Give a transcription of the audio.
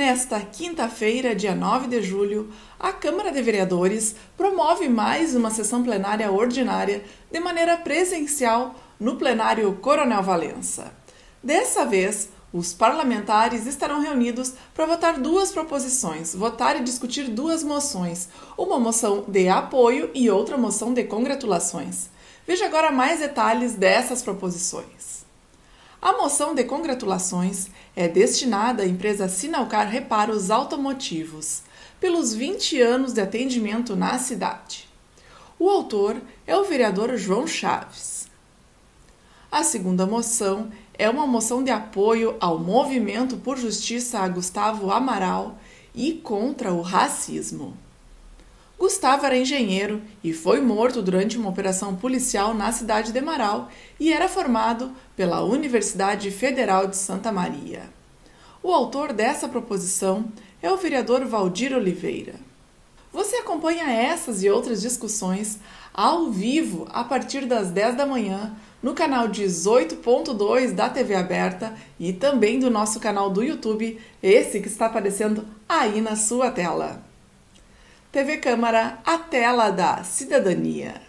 Nesta quinta-feira, dia 9 de julho, a Câmara de Vereadores promove mais uma sessão plenária ordinária de maneira presencial no plenário Coronel Valença. Dessa vez, os parlamentares estarão reunidos para votar duas proposições, votar e discutir duas moções, uma moção de apoio e outra moção de congratulações. Veja agora mais detalhes dessas proposições. A moção de congratulações é destinada à empresa Sinalcar Reparos Automotivos, pelos 20 anos de atendimento na cidade. O autor é o vereador João Chaves. A segunda moção é uma moção de apoio ao Movimento por Justiça a Gustavo Amaral e contra o racismo. Gustavo era engenheiro e foi morto durante uma operação policial na cidade de Amaral e era formado pela Universidade Federal de Santa Maria. O autor dessa proposição é o vereador Valdir Oliveira. Você acompanha essas e outras discussões ao vivo a partir das 10 da manhã no canal 18.2 da TV Aberta e também do nosso canal do YouTube, esse que está aparecendo aí na sua tela. TV Câmara, a tela da cidadania.